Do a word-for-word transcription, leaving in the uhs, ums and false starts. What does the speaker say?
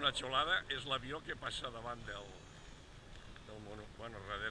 una xulada és l'avió que passa davant del, del mono, bueno, darrere